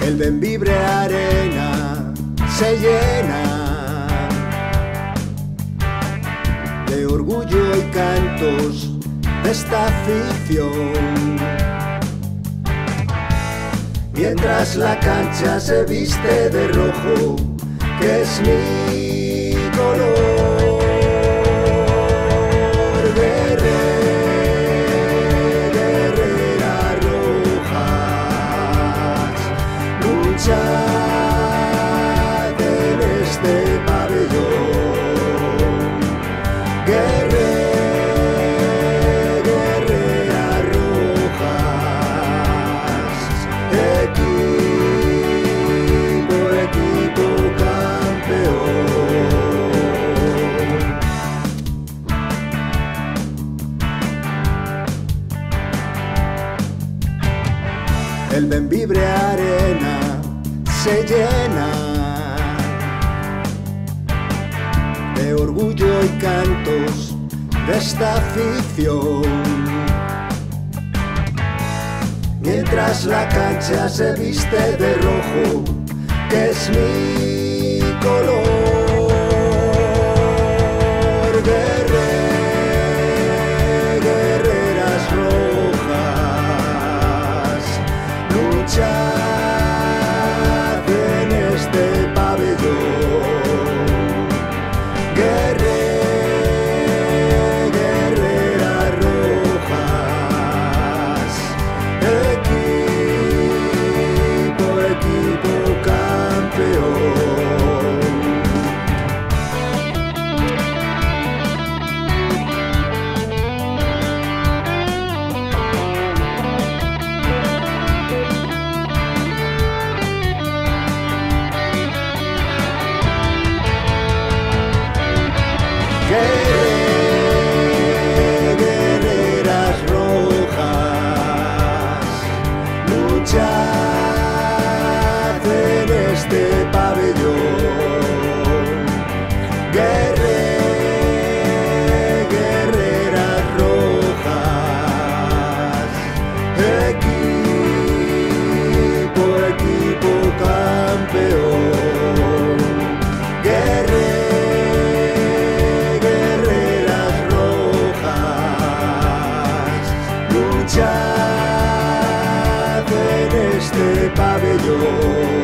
El Bembibre Arena se llena de orgullo y cantos de esta afición, mientras la cancha se viste de rojo, que es mi color. Guerreras rojas, luchad en este pabellón. Guerreras rojas, equipo campeón. El Bembibre Arena se llena de orgullo y cantos de esta afición, mientras la cancha se viste de rojo, que es mi color. Guerreras rojas, luchad en este pabellón. Guerreras rojas, equipo campeón. Guerreras rojas, luchad en este pabellón. Guerreras rojas, equipo campeón. Guerreras rojas, luchad en este pabellón.